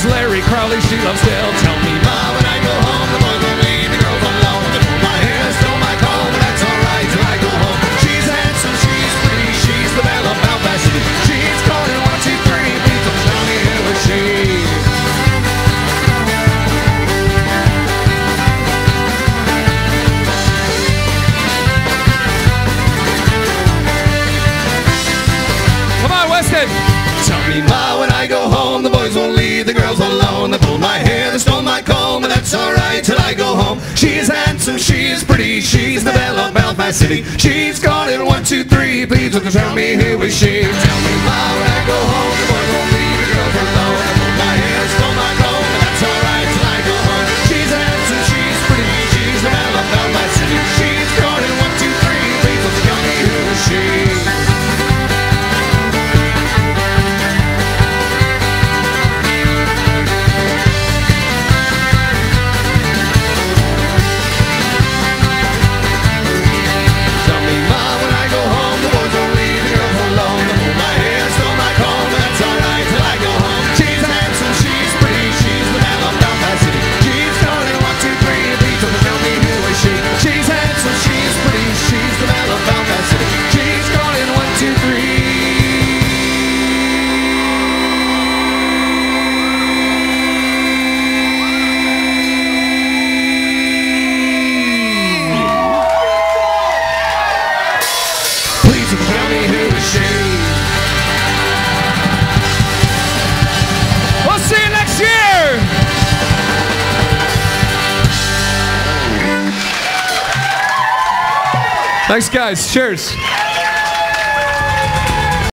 loves Larry, Crowley, she loves Dale. Tell me, Ma, when I go home, the boys won't leave the girls alone. They pull my hair, stole my comb, but that's alright till I go home. She's handsome, she's pretty, she's the belle of Belfast City. She's calling 1, 2, 3, please don't tell me who is she. Come on, Weston. Tell me, Ma, when I go home, the boys won't leave the girls alone. They pulled my hair, they stole my comb, and that's alright till I go home. She's handsome, she's pretty, she's the belle of Belfast City. She's calling 1, 2, 3, please don't tell me who is she. Tell me, Ma, when I go home, the boys won't leave the girls alone. They pulled my hair, stole my comb, and that's alright till I go home. She's handsome, she's pretty, she's the belle of Belfast City. She's calling 1, 2, 3, please don't tell me who is she. Thanks, guys. Cheers.